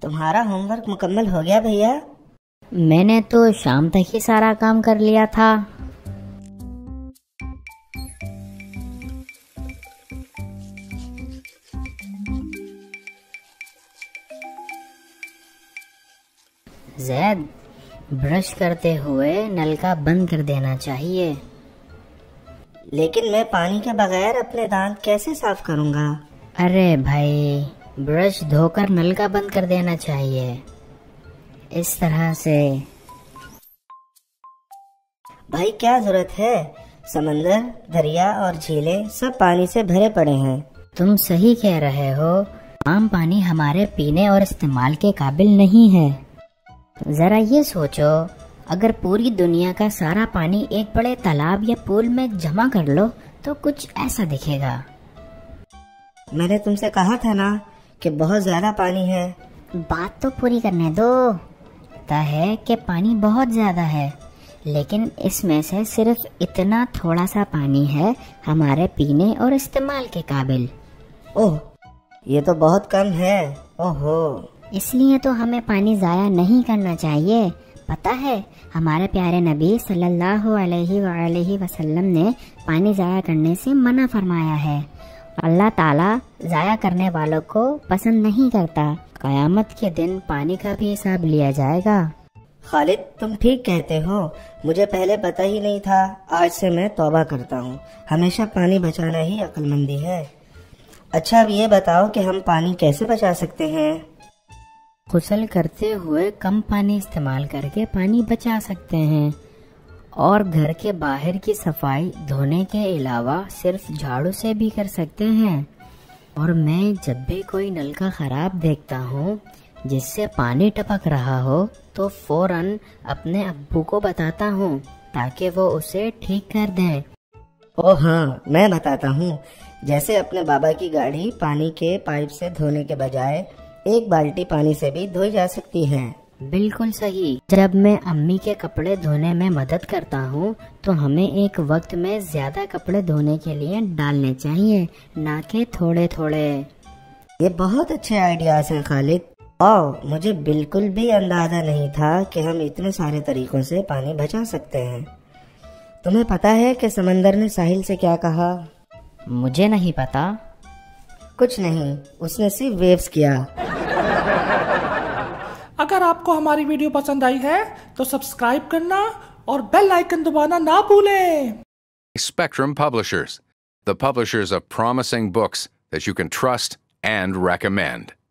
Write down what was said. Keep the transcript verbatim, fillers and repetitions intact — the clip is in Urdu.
تمہارا ہوم ورک مکمل ہو گیا بھیا؟ میں نے تو شام تک ہی سارا کام کر لیا تھا۔ زید، برش کرتے ہوئے نل کا بند کر دینا چاہیے۔ لیکن میں پانی کے بغیر اپنے دانت کیسے صاف کروں گا؟ ارے بھائی، برش دھو کر نل کا بند کر دینا چاہیے، اس طرح سے۔ بھائی کیا ضرورت ہے؟ سمندر، دریا اور جھیلیں سب پانی سے بھرے پڑے ہیں۔ تم صحیح کہہ رہے ہو، عام پانی ہمارے پینے اور استعمال کے قابل نہیں ہے۔ ذرا یہ سوچو، اگر پوری دنیا کا سارا پانی ایک بڑے تالاب یا پول میں جمع کر لو تو کچھ ایسا دکھے گا۔ میں نے تم سے کہا تھا نا کہ بہت زیادہ پانی ہے۔ بات تو پوری کرنے دو۔ پتہ ہے کہ پانی بہت زیادہ ہے، لیکن اس میں سے صرف اتنا تھوڑا سا پانی ہے ہمارے پینے اور استعمال کے قابل۔ اوہ، یہ تو بہت کم ہے۔ اوہو، اس لیے تو ہمیں پانی ضائع نہیں کرنا چاہیے۔ پتہ ہے، ہمارے پیارے نبی صلی اللہ علیہ وآلہ وسلم نے پانی ضائع کرنے سے منع فرمایا ہے۔ اللہ تعالیٰ ضائع کرنے والوں کو پسند نہیں کرتا۔ قیامت کے دن پانی کا بھی حساب لیا جائے گا۔ خالد، تم ٹھیک کہتے ہو، مجھے پہلے پتہ ہی نہیں تھا۔ آج سے میں توبہ کرتا ہوں، ہمیشہ پانی بچانا ہی عقل مندی ہے۔ اچھا، اب یہ بتاؤ کہ ہم پانی کیسے بچا سکتے ہیں؟ غسل کرتے ہوئے کم پانی استعمال کر کے پانی بچا سکتے ہیں، اور گھر کے باہر کی صفائی دھونے کے علاوہ صرف جھاڑو سے بھی کر سکتے ہیں۔ اور میں جب بھی کوئی نل کا خراب دیکھتا ہوں جس سے پانی ٹپک رہا ہو تو فوراً اپنے ابو کو بتاتا ہوں تاکہ وہ اسے ٹھیک کر دیں۔ او ہاں، میں بتاتا ہوں۔ جیسے اپنے بابا کی گاڑی پانی کے پائپ سے دھونے کے بجائے ایک بالٹی پانی سے بھی دھوئی جا سکتی ہے۔ بالکل صحیح۔ جب میں امی کے کپڑے دھونے میں مدد کرتا ہوں تو ہمیں ایک وقت میں زیادہ کپڑے دھونے کے لیے ڈالنے چاہیے، نہ کہ تھوڑے تھوڑے۔ یہ بہت اچھے آئیڈیاز ہیں خالد۔ او، مجھے بالکل بھی اندازہ نہیں تھا کہ ہم اتنے سارے طریقوں سے پانی بچا سکتے ہیں۔ تمہیں پتا ہے کہ سمندر نے ساحل سے کیا کہا؟ مجھے نہیں پتا۔ کچھ نہیں، اس نے صرف ویوز کیا۔ اگر آپ کو ہماری ویڈیو پسند آئی ہے تو سبسکرائب کرنا اور بیل آئیکن دبانا نہ بھولیں۔ Spectrum Publishers, the publishers of promising books that you can trust and recommend.